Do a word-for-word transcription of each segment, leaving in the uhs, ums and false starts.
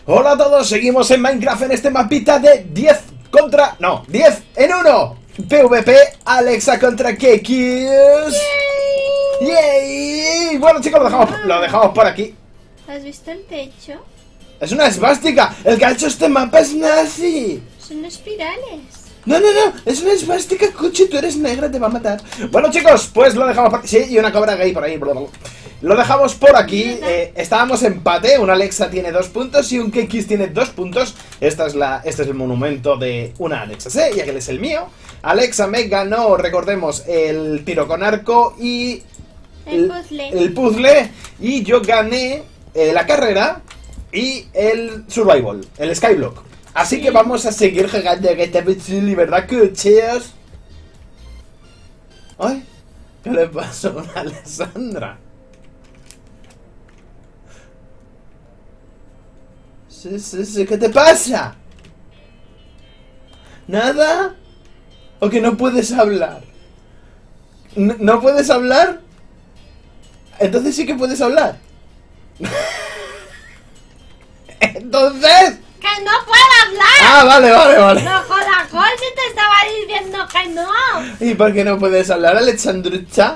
Hola a todos, seguimos en Minecraft en este mapita de diez contra... No, diez en uno. PvP, Alexa contra Kekis. ¡Yay! Bueno chicos, lo dejamos, lo dejamos por aquí. ¿Has visto el techo? Es una esvástica. El que ha hecho este mapa es nazi. Son espirales. No, no, no, es una esvástica, Cuchi, tú eres negra, te va a matar. Bueno chicos, pues lo dejamos por aquí. Sí, y una cobra gay por ahí. Lo dejamos por aquí. eh, Estábamos empate, un Alexa tiene dos puntos y un Kekis tiene dos puntos. Esta es la, Este es el monumento de una Alexa C, y aquel es el mío. Alexa me ganó, recordemos, el tiro con arco y... El puzzle. El puzzle. Y yo gané eh, la carrera y el survival, el skyblock. Así sí. que vamos a seguir jugando a G T A, ¿verdad, cuchillos? Ay, ¿qué le pasó a Alessandra? Sí, sí, sí, ¿qué te pasa? ¿Nada? ¿O que no puedes hablar? ¿No, ¿no puedes hablar? Entonces sí que puedes hablar. Entonces... ¡Que no puedo hablar! Ah, vale, vale, vale. No jodas, si te estaba diciendo que no. ¿Y por qué no puedes hablar, Alexandrucha?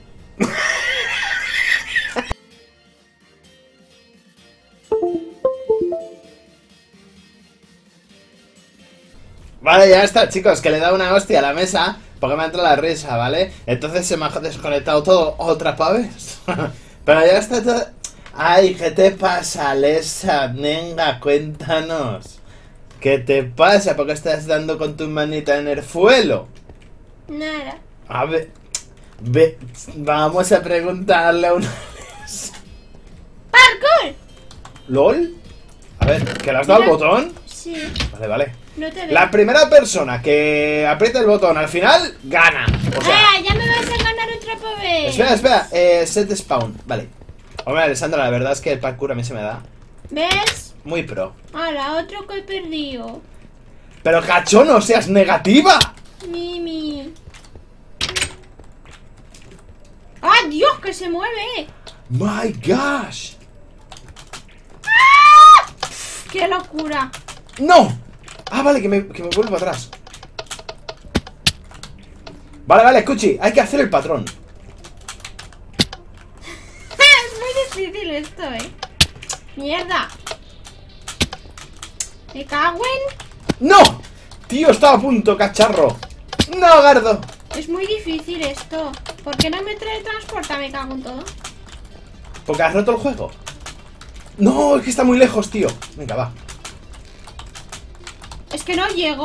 Vale, ya está, chicos, que le he dado una hostia a la mesa porque me ha entrado la risa, ¿vale? Entonces se me ha desconectado todo otra vez. Pero ya está todo... Ay, ¿qué te pasa, Alessa? Venga, cuéntanos. ¿Qué te pasa? ¿Por qué estás dando con tu manita en el suelo? Nada. A ver... Ve, vamos a preguntarle a una... ¡Parkour! ¿Lol? A ver, ¿que le has dado el botón? Sí. Vale, vale. No te veo. La primera persona que apriete el botón al final, gana. O sea... ¡Ah, ya me vas a ganar otra vez! Espera, espera, eh, set spawn, vale. Hombre, Alessandra, la verdad es que el parkour a mí se me da. ¿Ves? Muy pro. ¡Hala, otro que he perdido! Pero cacho, no seas negativa. Mimi. ¡Ah, Dios, que se mueve! My gosh. ¡Ah! ¡Qué locura! ¡No! Ah, vale, que me, que me vuelvo atrás. Vale, vale, Cuchi, hay que hacer el patrón. Es muy difícil esto, eh. ¡Mierda! ¿Me cago en...? ¡No! Tío, estaba a punto, cacharro. ¡No, Gardo! Es muy difícil esto. ¿Por qué no me teletransporta? Me cago en todo. ¿Porque has roto el juego? No, es que está muy lejos, tío. Venga, va. Es que no llegó.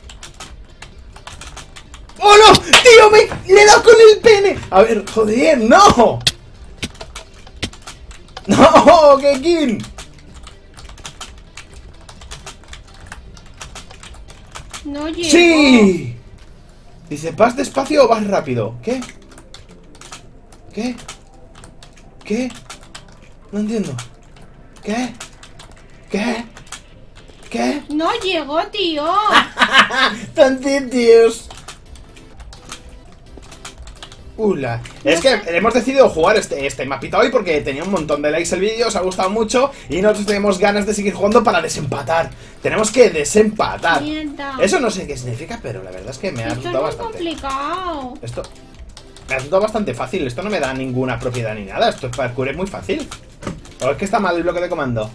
¡Oh, no! ¡Tío, me le he dado con el pene! A ver, joder, ¡no! ¡No, Kekin! No llegó. ¡Sí! Dice, ¿vas despacio o vas rápido? ¿Qué? ¿Qué? ¿Qué? No entiendo. ¿Qué? ¿Qué? ¿Qué? No llegó, tío. ¡Tantitos! Ula. Es que hemos decidido jugar este, este mapita hoy porque tenía un montón de likes el vídeo, os ha gustado mucho y nosotros tenemos ganas de seguir jugando para desempatar. Tenemos que desempatar. Mierda. Eso no sé qué significa, pero la verdad es que me ha Esto resultado es muy bastante. complicado. Esto me ha resultado bastante fácil. Esto no me da ninguna propiedad ni nada. Esto es parkour, es muy fácil. ¿O es que está mal el bloque de comando?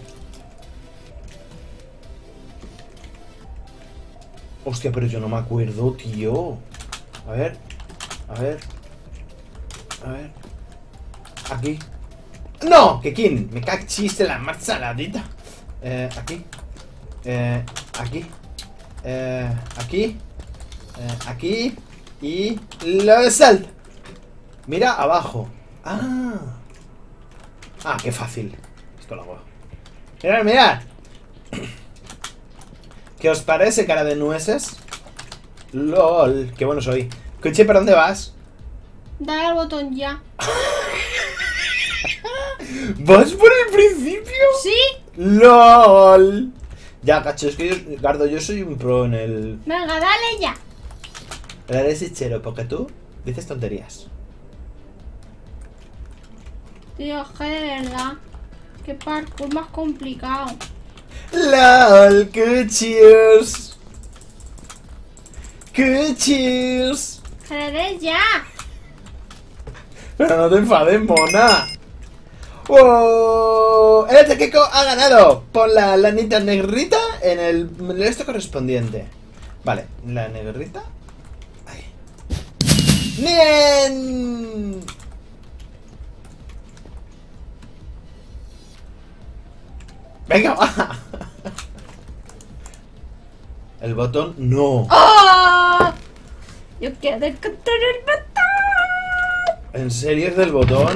Hostia, pero yo no me acuerdo, tío. A ver, a ver, a ver. Aquí. ¡No! ¡Kekin! Me cachiste la más saladita. Eh, aquí. Eh, aquí. Eh, aquí. Eh, aquí. Y lo salto. Mira abajo. Ah. Ah, qué fácil. Esto lo hago. Mirad, mirad. ¿Qué os parece, cara de nueces? LOL. Qué bueno soy. Cuchi, ¿para dónde vas? Dale al botón ya. ¿Vas por el principio? ¿Sí? LOL. Ya, cacho, es que yo, Gardo, yo soy un pro en el... Venga, dale ya. Eres sincero, porque tú dices tonterías. Tío, es que de verdad. Qué parkour más complicado. LOL, good cheers. Good cheers. ¡Joder, ya! Pero no te enfades, mona. ¡Wow! El Tequeco ha ganado. Pon la lanita negrita en el, en el esto correspondiente. Vale, la negrita. Ahí. ¡Bien! Venga, va. El botón no. ¡Oh! Yo quiero encontrar el botón. ¿En serio es del botón?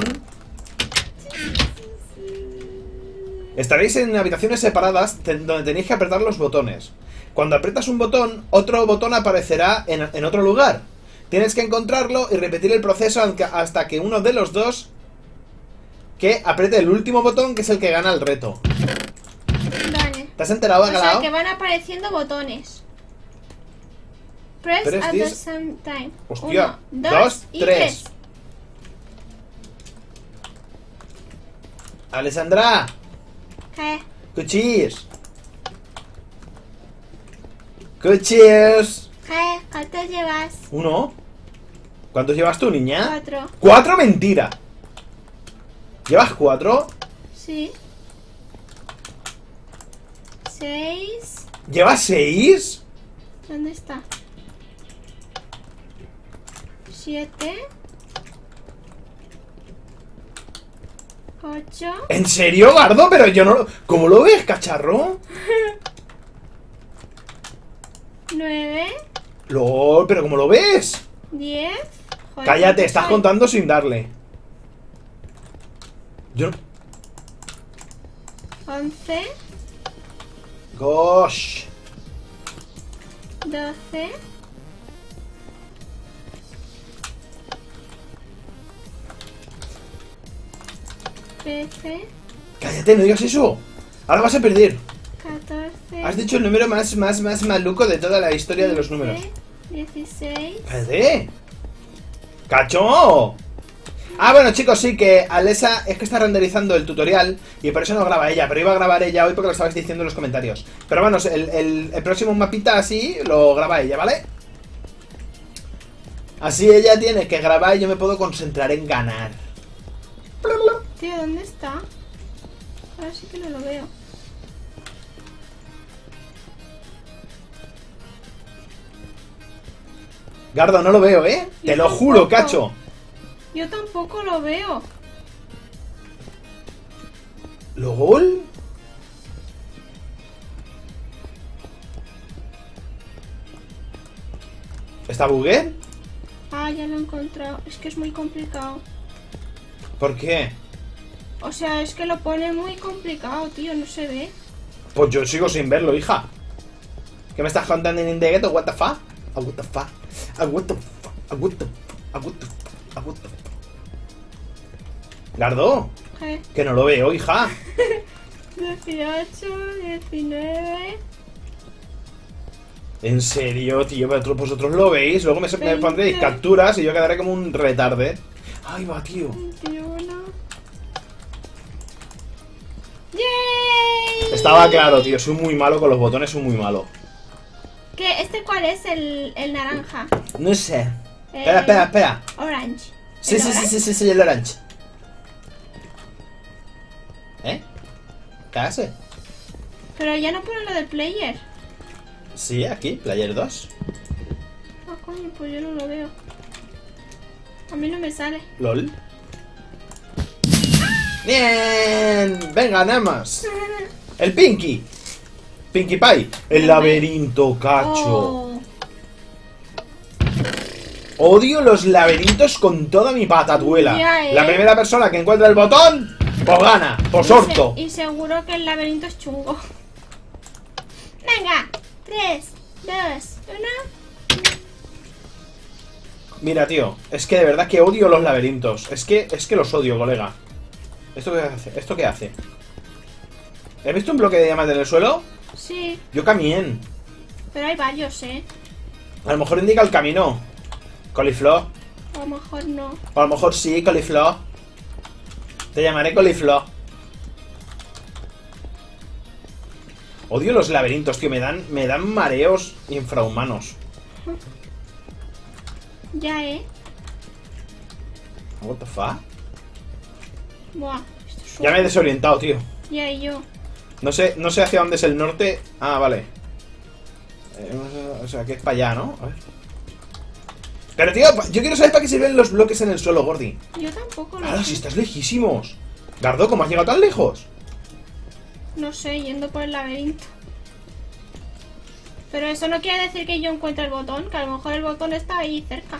Estaréis en habitaciones separadas donde tenéis que apretar los botones. Cuando aprietas un botón, otro botón aparecerá en, en otro lugar. Tienes que encontrarlo y repetir el proceso hasta que uno de los dos que apriete el último botón, que es el que gana el reto. Vale. ¿Te has enterado, O sea, Bacalao? que van apareciendo botones. Press Press at the this. same time. Hostia, Uno, dos, dos y tres. tres. Alessandra, ¿Qué? cuchillos. Cuchillos. ¿Qué? ¿Cuántos llevas? Uno. ¿Cuántos llevas tú, niña? Cuatro. ¡Cuatro! Mentira. ¿Llevas cuatro? Sí. Seis. ¿Llevas seis? ¿Dónde está? Siete. Ocho. ¿En serio, Gardo? Pero yo no lo... ¿Cómo lo ves, cacharro? Nueve. LOL, pero ¿cómo lo ves? Diez. Joder, Cállate, ¿cuántos estás hay? contando sin darle. Yo no... Once. Gosh. Doce. Trece. Cállate, no digas eso. Ahora vas a perder. Catorce. Has dicho el número más, más, más maluco de toda la historia de los números. Dieciséis. Cállate. ¡Cacho! Ah, bueno, chicos, sí, que Alessa es que está renderizando el tutorial y por eso no graba ella, pero iba a grabar ella hoy porque lo estabais diciendo en los comentarios. Pero bueno, el, el, el próximo mapita así lo graba ella, ¿vale? Así ella tiene que grabar y yo me puedo concentrar en ganar. Tío, ¿dónde está? Ahora sí que no lo veo. Gardo, no lo veo, ¿eh? Te Yo lo juro, tampoco. cacho. Yo tampoco lo veo. ¿LOL? ¿Está bugué? Ah, ya lo he encontrado. Es que es muy complicado. ¿Por qué? O sea, es que lo pone muy complicado, tío. No se ve. Pues yo sigo sin verlo, hija. ¿Qué me estás contando en indirecto? What the fuck? Ah, what the fuck? Ah, what the fuck? Ah, what the fuck? Ah, what the fuck? Ah, what the fuck? Gardo, ¿Qué? que no lo veo, hija. dieciocho, diecinueve. En serio, tío, pero vosotros lo veis. Luego me, me veinte. pondréis capturas y yo quedaré como un retarde. Ay, va, tío. veintiuno. ¡Yay! Estaba claro, tío. Soy muy malo con los botones, soy muy malo. ¿Qué? ¿Este cuál es? El, el naranja. No sé. Eh, Espera, espera, espera. Orange. Sí, ¿El sí, sí, orange? sí, sí, sí, el orange. ¿Eh? ¿Qué hace? Pero ya no pone lo del player. Sí, aquí, Player dos. Ah, coño, pues yo no lo veo. A mí no me sale. LOL. Bien. Venga, nada más. El Pinky. Pinkie Pie. El laberinto, cacho. Oh. Odio los laberintos con toda mi patatuela. Ya, ¿eh? La primera persona que encuentra el botón, pues gana, pues Y se- orto. Y seguro que el laberinto es chungo. Venga. tres, dos, uno. Mira, tío, es que de verdad que odio los laberintos. Es que, es que los odio, colega. ¿Esto qué hace? ¿Esto qué hace? ¿Has visto un bloque de diamante en el suelo? Sí, Yo también. pero hay varios, ¿eh? A lo mejor indica el camino. Coliflor. A lo mejor no. O a lo mejor sí, coliflor. Te llamaré coliflor. Odio los laberintos, tío. Me dan, me dan mareos infrahumanos. Ya, eh. What the fuck? Buah, esto es Ya me he desorientado, tío. Ya, y yo. No sé, no sé hacia dónde es el norte. Ah, vale. Eh, o sea, que es para allá, ¿no? A ver. Pero, tío, yo quiero saber para qué sirven los bloques en el suelo, Gordi. Yo tampoco lo Ahora, sé. si estás lejísimos. Gardo, ¿cómo has llegado tan lejos? No sé, yendo por el laberinto. Pero eso no quiere decir que yo encuentre el botón, que a lo mejor el botón está ahí cerca.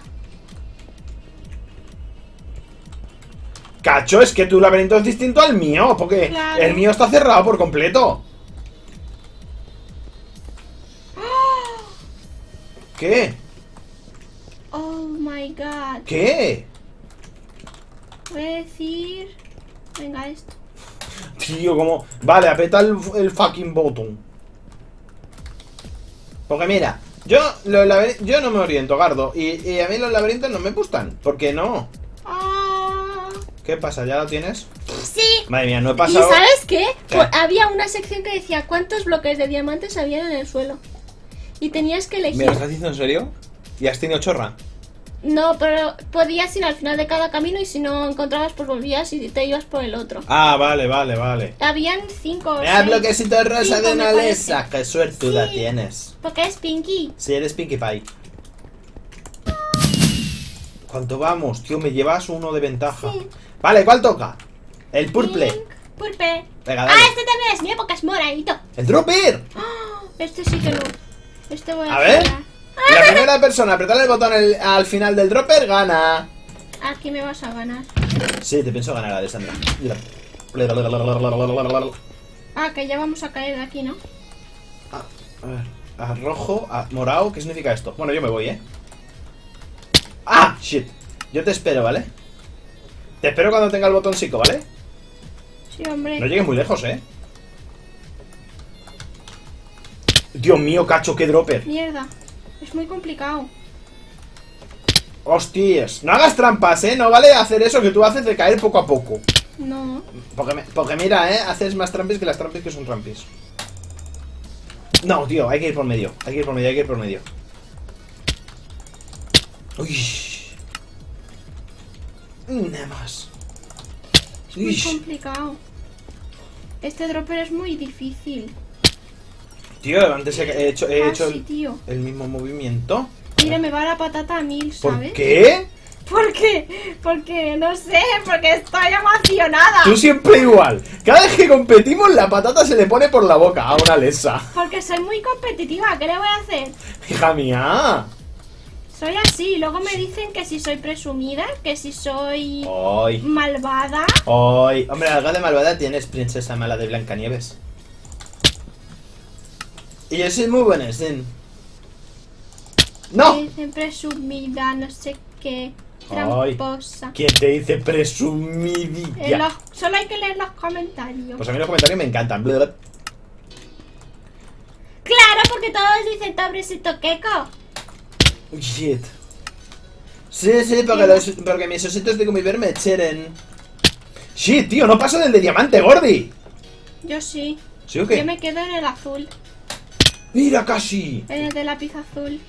Cacho, es que tu laberinto es distinto al mío, porque Claro. el mío está cerrado por completo. ¿Qué? Oh my god. ¿Qué? Voy a decir... Venga, esto. Tío, como... Vale, aprieta el, el fucking botón. Porque mira, yo, los laber- yo no me oriento, Gardo. Y, y a mí los laberintos no me gustan. ¿Por qué no? Ah, ¿Qué pasa? ¿Ya lo tienes? sí. Madre mía, no he ¿Y pasado... sabes qué? ¿Qué? Pues había una sección que decía cuántos bloques de diamantes habían en el suelo. Y tenías que ¿Me elegir. lo estás diciendo en serio? ¿Y has tenido chorra? No, pero podías ir al final de cada camino y si no encontrabas, pues volvías y te ibas por el otro. Ah, vale, vale, vale. Habían cinco o Me da seis. bloquecito rosa Cinco, de me una parece. lesa. Qué suertuda Sí. tienes. Porque es Pinky. Si eres Pinkie Pie. ¿Cuánto vamos? Tío, me llevas uno de ventaja. Sí. Vale, ¿cuál toca? El purple. Pink, Purple. Venga, Ah, dale. este también es mi época, es moradito. ¡El dropper! Ah, este sí que no. Este voy a A ver. cerrar. La primera persona a apretar el botón el- al final del dropper gana. Aquí me vas a ganar. Sí, te pienso ganar, Alessandra. Ah, que ya vamos a caer de aquí, ¿no? A ver, a rojo, a morado, ¿qué significa esto? Bueno, yo me voy, ¿eh? ¡Ah! Shit. Yo te espero, ¿vale? Te espero cuando tenga el botoncito, ¿vale? Sí, hombre. No llegues muy lejos, ¿eh? Dios mío, cacho, qué dropper. Mierda. Es muy complicado. Hostias. No hagas trampas, ¿eh? No vale hacer eso que tú haces de caer poco a poco. No. Porque, me- porque mira, ¿eh? Haces más trampis que las trampis que son trampis. No, tío, hay que ir por medio. Hay que ir por medio, hay que ir por medio. Uy. Nada más. Es muy Uy. complicado. Este dropper es muy difícil. Tío, antes he hecho, he Ah, hecho sí, el, tío. el mismo movimiento. Mira, me va la patata a mil, ¿Por ¿sabes? qué? ¿Por qué? Porque, no sé, porque estoy emocionada. Tú siempre igual. Cada vez que competimos, la patata se le pone por la boca a una lesa. Porque soy muy competitiva, ¿qué le voy a hacer? Hija mía. Soy así, luego me dicen que si soy presumida, que si soy Hoy. malvada. Hoy. Hombre, algo de malvada tienes, princesa mala de Blancanieves. Y yo soy muy buena, Zen. ¡No! Me dicen presumida, no sé qué, Ay. tramposa. ¿Quién te dice En presumidilla? los- solo hay que leer los comentarios. Pues a mí los comentarios me encantan. Blah, blah. Claro, porque todos dicen tabresito queco. Uy, shit. Sí, sí, porque, los, porque mis ositos de comiver me cheren. Shit, tío, no paso del de diamante, Gordi. Yo sí. ¿Sí o qué? Yo me quedo en el azul, Mira, casi. en el de lápiz azul.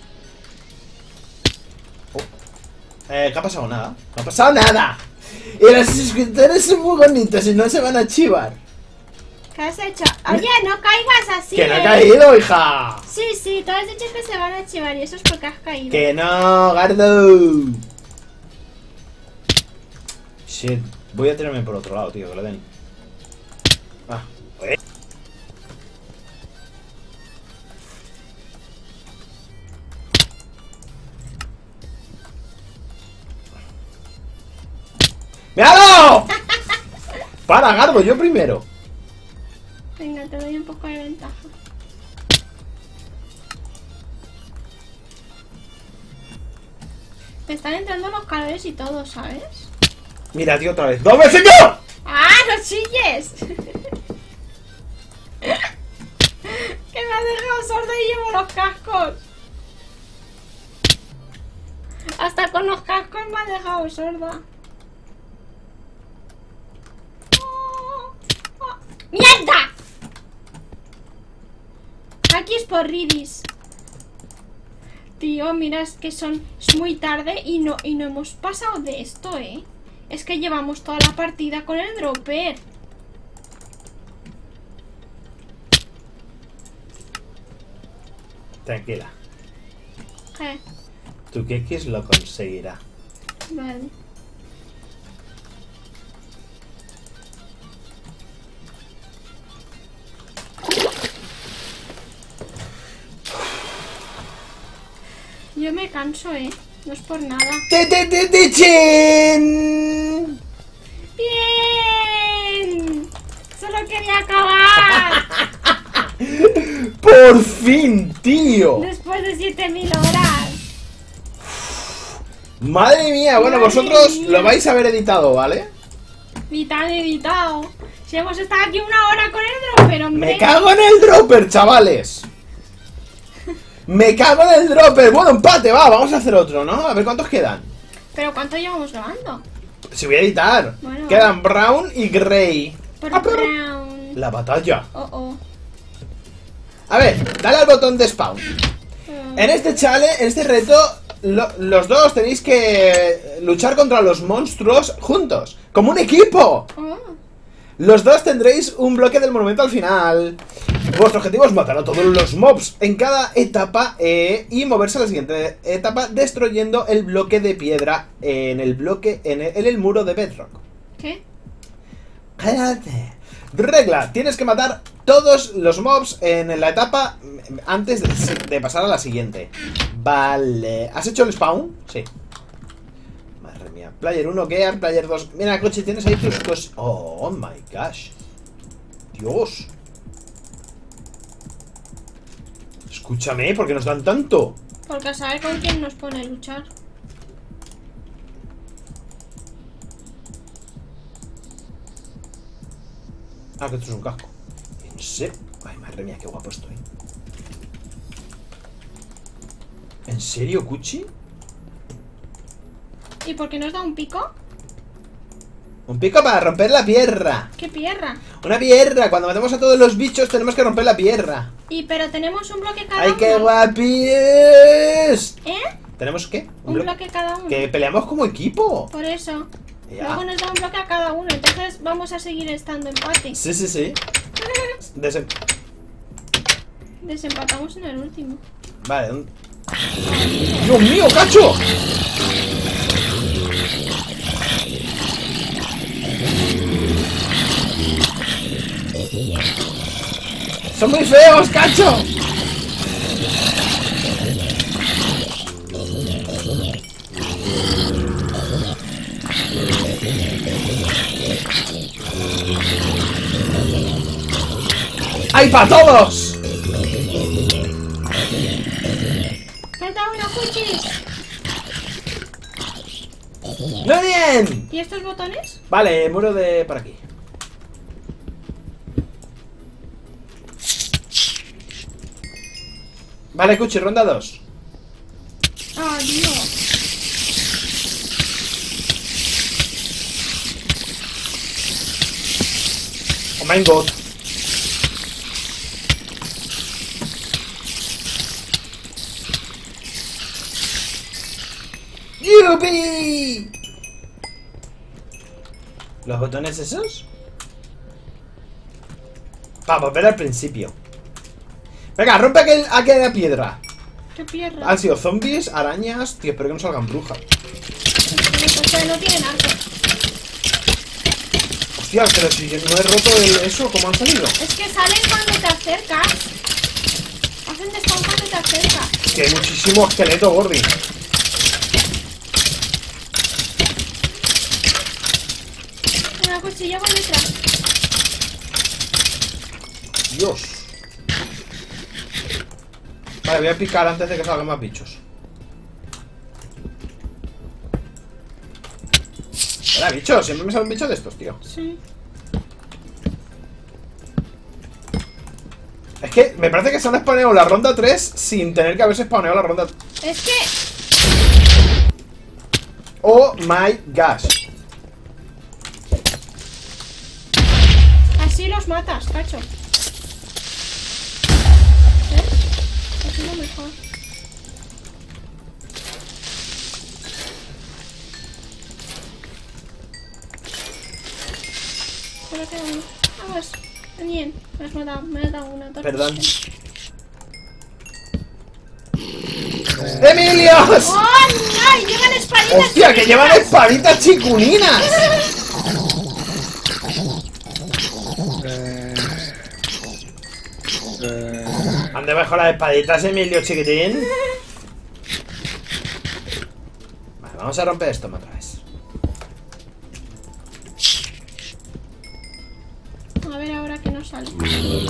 Eh, ¿qué ha pasado? Nada. No ha pasado nada. Y los suscriptores son muy bonitos y no se van a chivar. ¿Qué has hecho? Oye, no caigas así. ¡Que no he eh. caído, hija! Sí, sí, tú has dicho que se van a chivar y eso es porque has caído. ¡Que no, Gardo! Shit. Voy a tirarme por otro lado, tío, que lo den. Ah, eh. ¡Me ha dado! Para, Gardo, yo primero. Venga, te doy un poco de ventaja. Me están entrando los calores y todo, ¿sabes? Mira, tío, otra vez. ¡Dos veces yo! ¡Ah, no chilles! Que me has dejado sorda y llevo los cascos. Hasta con los cascos me has dejado sorda. ¡Oh! ¡Oh! ¡Mierda! aquí es por Ridis. Tío, mira, es que son... Es muy tarde y no, y no hemos pasado de esto, ¿eh? Es que llevamos toda la partida con el dropper. Tranquila. ¿Qué? Tu Kekis lo conseguirá. Vale. Yo me canso, ¿eh? No es por nada. ¡Te, te, te, te, chin! ¡Bien! Solo quería acabar. ¡Por fin, tío! Después de siete mil horas. Madre mía, bueno, Madre vosotros mía. lo vais a ver editado, ¿vale? Vital editado. Si hemos estado aquí una hora con el dropper, hombre. ¡Me cago en el dropper, chavales! ¡Me cago en el dropper! Bueno, empate, va, vamos a hacer otro, ¿no? A ver cuántos quedan. ¿Pero cuánto llevamos grabando? Si voy a editar. Bueno. Quedan Brown y Grey. Por Ah, pero- Brown. La batalla. Oh, oh. A ver, dale al botón de spawn. Mm. En este challenge, en este reto, lo- los dos tenéis que luchar contra los monstruos juntos, como un equipo. Oh. Los dos tendréis un bloque del monumento al final. Vuestro objetivo es matar a todos los mobs en cada etapa eh, y moverse a la siguiente etapa destruyendo el bloque de piedra en el bloque en el, en el muro de Bedrock. ¿Qué? Cállate. Regla, tienes que matar todos los mobs en la etapa antes de, de pasar a la siguiente. Vale. ¿Has hecho el spawn? Sí. Madre mía. Player uno, Gear, Player dos. Mira, coche, tienes ahí tus cosas. Oh, my gosh. Dios. Escúchame, ¿por qué nos dan tanto? Porque a saber con quién nos pone a luchar. Ah, que esto es un casco. ¿En serio? Ay, madre mía, qué guapo estoy. ¿En serio, Cuchi? ¿Y por qué nos da un pico? Un pico para romper la piedra. ¿Qué pierra? Una piedra. Cuando matemos a todos los bichos tenemos que romper la piedra. Y pero tenemos un bloque cada ¡Ay, uno. qué guapis! ¿Eh? ¿Tenemos qué? Un blo- bloque cada uno. Que peleamos como equipo. Por eso. Ya. Luego nos da un bloque a cada uno. Entonces vamos a seguir estando empate. Sí, sí, sí. Desem- Desempatamos en el último. Vale. un- ¡Dios mío, cacho! ¡Son muy feos, cacho! ¡Hay para todos! ¡Falta uno, Cuchis! ¡Muy bien! ¿Y estos botones? Vale, muro de por aquí. Vale, Cuchi, ronda dos. ¡Ah, Dios! Oh my god. ¡Yupi! ¿Los botones esos? Va, volver al principio. Venga, rompe aquel, aquella piedra. ¡Qué pierra! Han sido zombies, arañas. Tío, espero que no salgan brujas. Pero no tienen arco. Hostia, pero si yo no he roto el, eso, ¿cómo han salido? Es que salen cuando te acercas. Hacen despawn cuando te acercas. Que hay muchísimo esqueleto, Gordy. Una cuchilla con detrás. Dios. Vale, voy a picar antes de que salgan más bichos. Hola, bichos. Siempre me salen bichos de estos, tío. Sí. Es que me parece que se han spawneado la ronda tres sin tener que haberse spawneado la ronda... Es que... Oh my gosh. Así los matas, cacho. ¿Eh? mejor. Solo queda uno. Vamos. Bien. Me has matado. Me has dado una torta. Perdón. ¡Emilios! ¡Oh, no! ¡Llevan espaditas! ¡Hostia, que llevan espaditas chicuninas! ¿Dónde bajo las espaditas, Emilio, chiquitín? Vale, vamos a romper esto otra vez. A ver ahora que nos sale.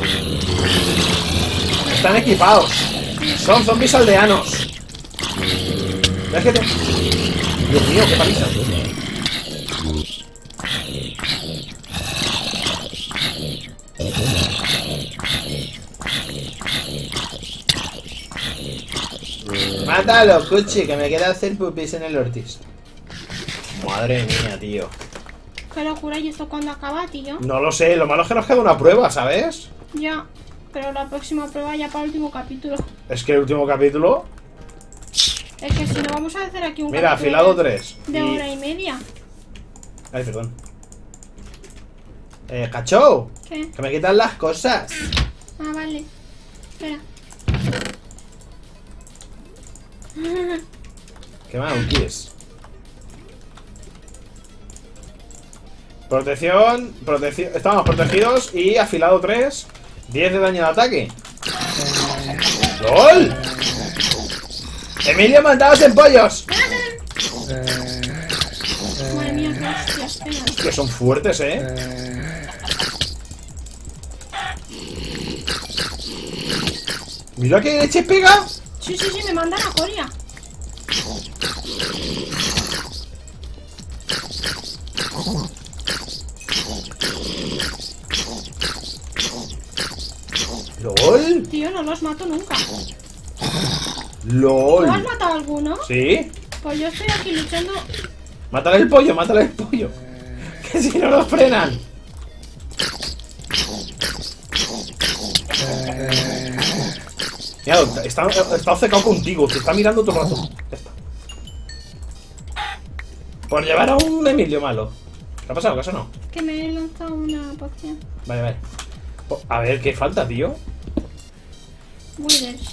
Están equipados. Son zombies aldeanos. ¿Ves que te... Dios mío, qué paliza. Mátalo, Cuchi, que me queda hacer pupis en el Ortiz. Madre mía, tío. Qué locura, ¿y esto cuándo acaba, tío? No lo sé, lo malo es que nos queda una prueba, ¿sabes? Ya, pero la próxima prueba ya para el último capítulo. Es que el último capítulo... Es que si no vamos a hacer aquí un Mira, capítulo afilado de, tres. de y... hora y media. Ay, perdón. Eh, cacho, ¿Qué? que me quitan las cosas. Ah, vale. Espera. ¿Qué más quieres? Protección, protección, estamos protegidos y afilado tres, diez de daño de ataque. ¡Lol! ¡Emilio, mandados en pollos! Madre mía, qué hostias, pegan. Que son fuertes, ¿eh? Mira que leche pega. Sí, sí, sí, me mandan a Coria. ¡Lol! Tío, no los mato nunca. ¡Lol! ¿Tú has matado a alguno? ¿Sí? Pues yo estoy aquí luchando. Mátale el pollo, mátale el pollo. Que si no lo frenan. Mira, está, está obcecado contigo, te está mirando todo el rato. Ya está. Por llevar a un Emilio malo. ¿Qué ha pasado? ¿Acaso no? Que me he lanzado una poción. Vale, vale. Oh, a ver, ¿qué falta, tío? Withers.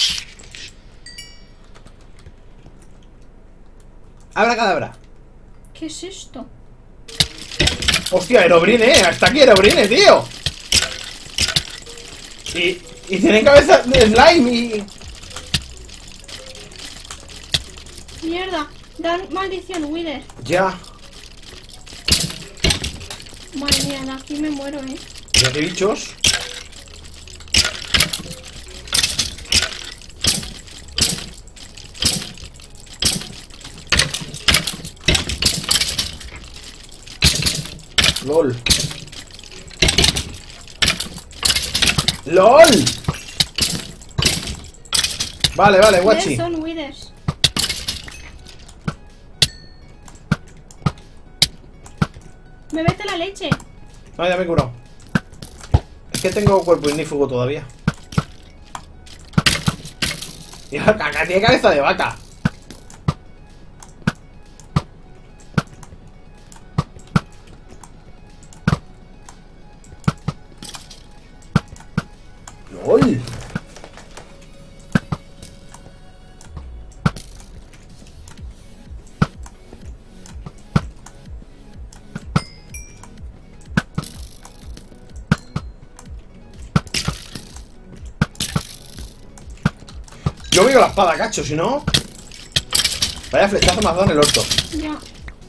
Abra cadabra. ¿Qué es esto? Hostia, Herobrine, eh. Hasta aquí Herobrine, tío. Y, y tienen cabeza de slime y... Mierda. Dan maldición, Wither. Ya. Madre mía, de aquí me muero, eh. Mira qué bichos. LOL. LOL. Vale, vale, guachi. Son Withers. Me vete la leche. No, ya me he curado. Es que tengo cuerpo ignífugo todavía. Y la caca tiene cabeza de vaca. ¡Lol! Yo veo la espada, cacho, si no... Vaya flechazo me has dado en el orto. Ya.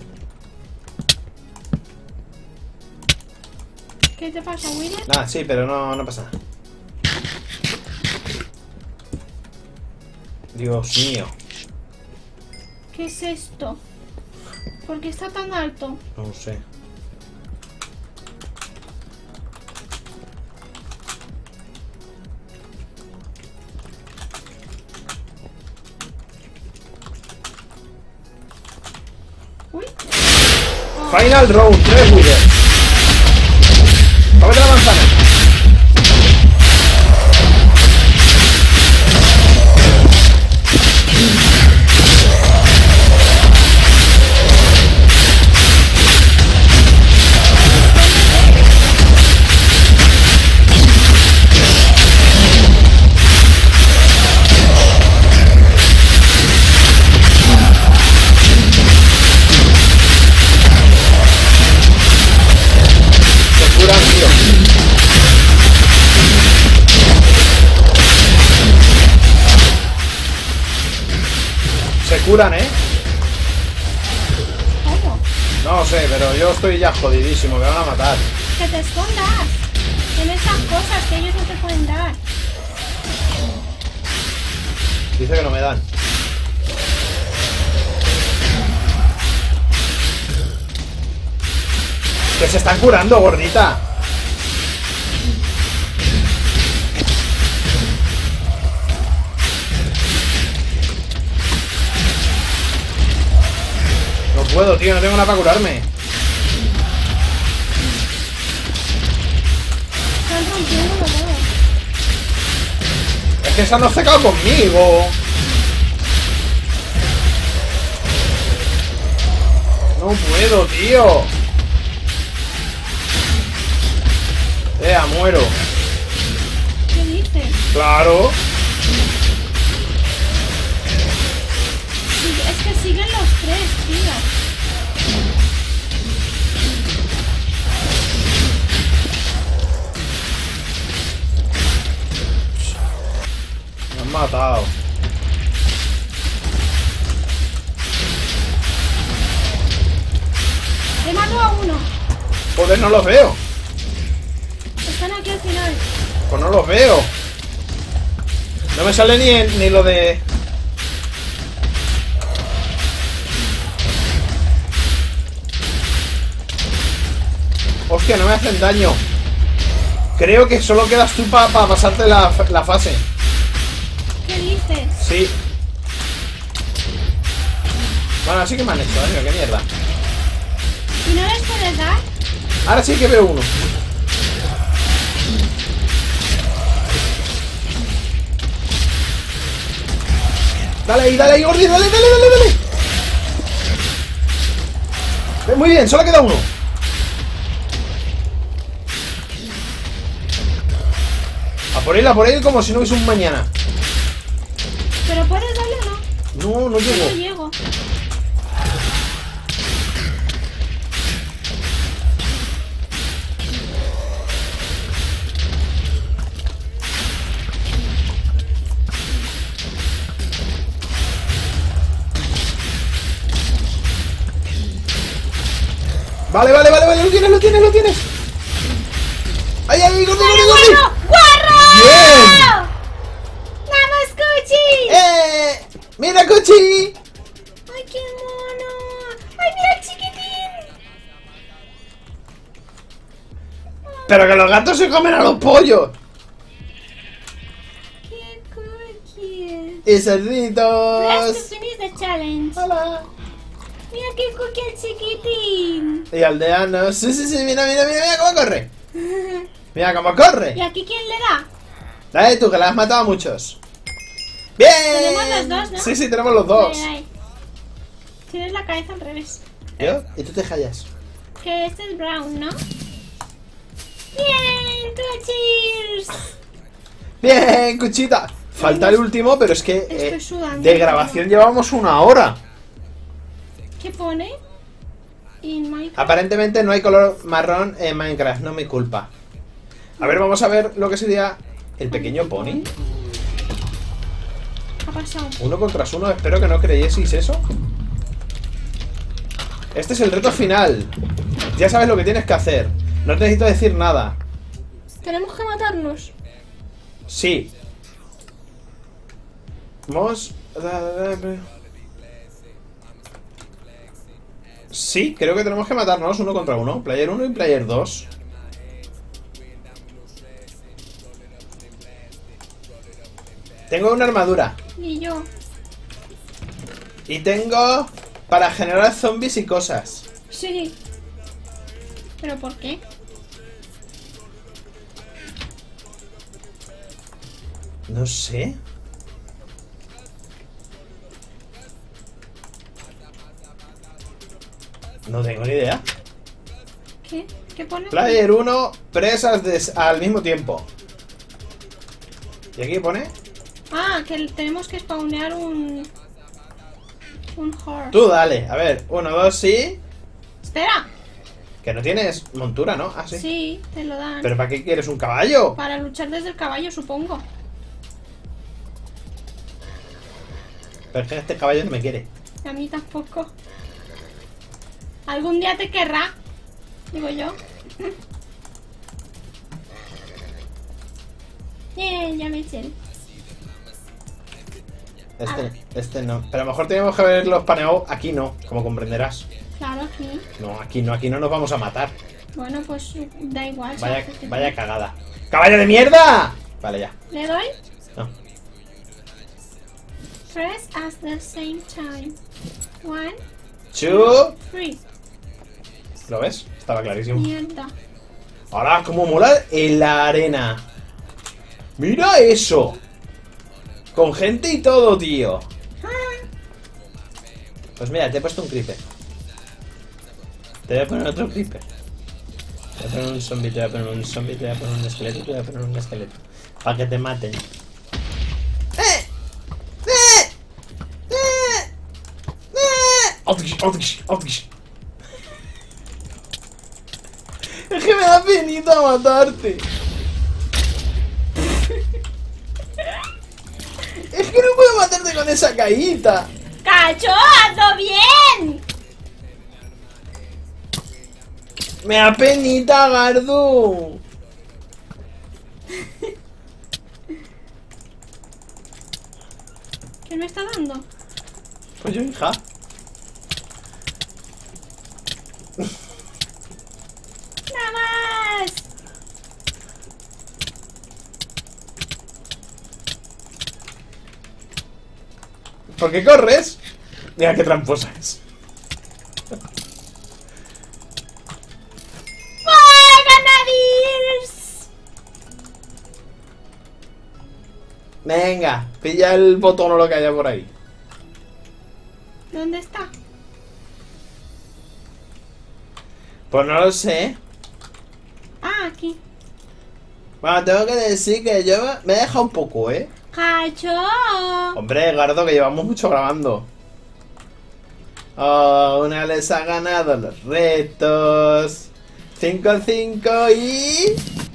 ¿Qué te pasa, Wither? Nada, sí, pero no, no pasa nada. Dios mío. ¿Qué es esto? ¿Por qué está tan alto? No sé. Uy. Final round, tres Wither. Cómete la manzana. curan, ¿eh? ¿Cómo? No sé, pero yo estoy ya jodidísimo. Me van a matar. Que te escondas. En esas cosas que ellos no te pueden dar. Dice que no me dan. Que se están curando, gordita. No puedo, tío, no tengo nada para curarme. Están rompiendo todo. Es que esa no se acaba conmigo. No puedo, tío. Eh, muero. ¿Qué dices? Claro. Sí, es que siguen los tres, tío. Me han matado. He matado a uno. Joder, no los veo. Están aquí al final. Pues no los veo. No me sale ni, el- ni lo de... Hostia, no me hacen daño. Creo que solo quedas tú para pasarte la, la fase. ¿Qué dices? Sí. Bueno, así que me han hecho daño, qué mierda. ¿Y no les puedes dar? Ahora sí que veo uno. Dale ahí, dale ahí, Gordi, dale, dale, dale, dale. Eh, Muy bien, solo queda uno. A por él, a por él, como si no hubiese un mañana. ¿Pero puedes darle o no? No, no Yo no llego. llego. Vale, vale, vale, vale, lo tienes, lo tienes, lo tienes. ¡Ay, ay, Gordi, Gordi, Gordi! ¡Guarro! ¡Guarro! ¡Bien! ¡Vamos, Cuchi! ¡Eh! ¡Mira, Cuchi! ¡Ay, qué mono! ¡Ay, mira el chiquitín! Pero que los gatos se comen a los pollos. ¡Qué cookie! Y Let's cerditos. finish the challenge. Hola. Mira qué cookie el chiquitín. Y aldeanos. Sí, sí, sí, mira, mira, mira, mira cómo corre. Mira cómo corre. ¿Y aquí quién le da? Dale tú, que le has matado a muchos. ¡Bien! Tenemos los dos, ¿no? Sí, sí, tenemos los dos. Ahí, ahí. Tienes la cabeza al revés. ¿Yo? Y tú te callas. Que este es brown, ¿no? ¡Bien! ¡Cuchis! Bien, Cuchita. Falta el último, pero es que Estoy eh, sudando. de grabación llevamos una hora. ¿Qué pone? In Minecraft. Aparentemente no hay color marrón en Minecraft, no es mi culpa. A ver, vamos a ver lo que sería el pequeño pony. ¿Qué ha pasado? Uno contra uno, espero que no creyeseis eso. Este es el reto final. Ya sabes lo que tienes que hacer. No te necesito decir nada. Tenemos que matarnos. Sí. Vamos. Sí, creo que tenemos que matarnos uno contra uno. Player uno y player dos. Tengo una armadura. Y yo. Y tengo para generar zombies y cosas. Sí. ¿Pero por qué? No sé. No tengo ni idea. ¿Qué? ¿Qué pone? Player uno, presas de- al mismo tiempo. ¿Y aquí pone? Ah, que tenemos que spawnear un... Un horse. Tú dale, a ver, uno, dos, sí. Espera. Que no tienes montura, ¿no? Ah, sí. Sí, te lo dan. ¿Pero para qué quieres un caballo? Para luchar desde el caballo, supongo. Pero es que este caballo no me quiere. A mí tampoco. Algún día te querrá, digo yo. Bien, ya me eché. Este, este no. Pero a lo mejor teníamos que haberlos paneado. Aquí no, como comprenderás. Claro, aquí. No, aquí no, aquí no nos vamos a matar. Bueno, pues da igual. Vaya, ¿sabes? Que- vaya cagada. ¡Caballo de mierda! Vale, ya. ¿Le doy? No. Press at the same time. One, Chu. three. ¿Lo ves? Estaba clarísimo. Mierda. Ahora, como mola en la arena. ¡Mira eso! Con gente y todo, tío. Pues mira, te he puesto un creeper. Te voy a poner otro creeper. Te voy a poner un zombie, te voy a poner un zombie, te voy a poner un esqueleto, te voy a poner un esqueleto. Para que te maten. ¡Eh! ¡Eh! ¡Eh! ¡Eh! ¡Otish, otish, otish! Es que me da penita matarte. Es que no puedo matarte con esa caída. ¡Cacho! ¡Hazlo bien! Me da penita, Gardu. ¿Quién me está dando? Pues yo, hija. ¡Nada más! ¿Por qué corres? Mira qué tramposa es. ¡Ay, ganadís! Venga, pilla el botón o lo que haya por ahí. ¿Dónde está? Pues no lo sé. Ah, aquí. Bueno, tengo que decir que yo me he dejado un poco, ¿eh? ¡Cacho! Hombre, Gardo, que llevamos mucho grabando. Oh, una les ha ganado los retos. cinco cinco y...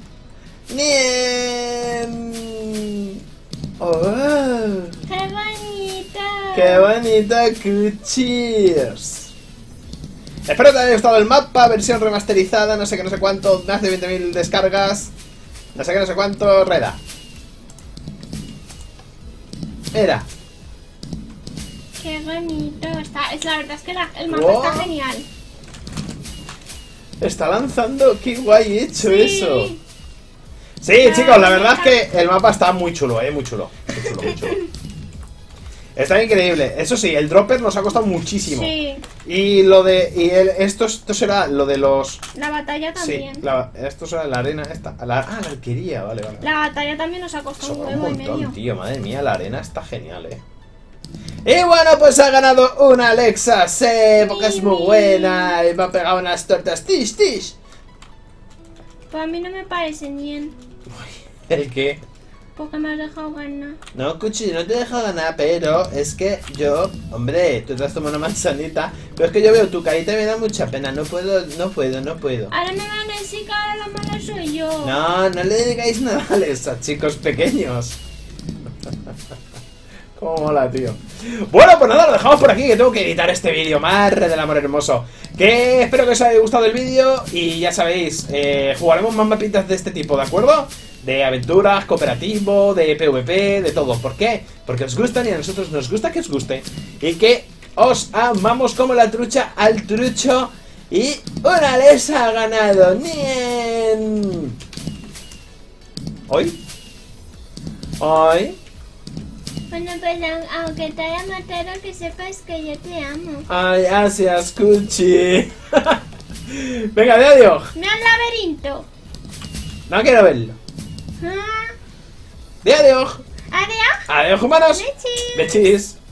¡Niem! ¡Oh! ¡Qué bonito! ¡Qué bonito! ¡Cheers! Espero que te haya gustado el mapa, versión remasterizada, no sé qué, no sé cuánto, más de veinte mil descargas, no sé qué, no sé cuánto, reda. Mira. ¡Qué bonito! Está, es, la verdad es que la- el mapa Wow. está genial. Está lanzando, qué guay hecho Sí. eso. Sí, chicos, la verdad es que el mapa está muy chulo, eh, muy chulo. Muy chulo, muy chulo. Está increíble. Eso sí, el dropper nos ha costado muchísimo. Sí. Y lo de... Y el, esto, esto será lo de los... La batalla también. Sí, la, esto será la arena esta. La, ah, la arquería, vale, vale. La batalla también nos ha costado un Sobra un huevo y montón, medio. tío, madre mía, la arena está genial, eh. Y bueno, pues ha ganado una Alexa, sí, porque es muy buena y me ha pegado unas tortas, tish, tish. Pues a mí no me parece bien. ¿El qué? Porque me has dejado ganar. No, Cuchi, no te dejo ganar, pero es que yo, hombre, tú te has tomado una manzanita, pero es que yo veo tu carita y me da mucha pena, no puedo, no puedo, no puedo. Ahora me van a decir que ahora la mala soy yo. No, no le digáis nada a Alexa, chicos pequeños. Cómo mola, tío. Bueno, pues nada, lo dejamos por aquí, que tengo que editar este vídeo. Madre del amor hermoso. Que espero que os haya gustado el vídeo. Y ya sabéis, eh, jugaremos más mapitas de este tipo, ¿de acuerdo? De aventuras, cooperativo, de PvP, de todo. ¿Por qué? Porque os gustan y a nosotros nos gusta que os guste. Y que os amamos como la trucha al trucho. Y una les ha ganado. ¡Nien! ¿Hoy? ¿Hoy? Bueno, pues aunque te haya matado, que sepas que yo te amo. Ay, gracias, Cuchi. Venga, de adiós. ¡Me al laberinto! No quiero verlo. Ah, De adiós. adiós. Adiós, humanos. Bechis. Bechis.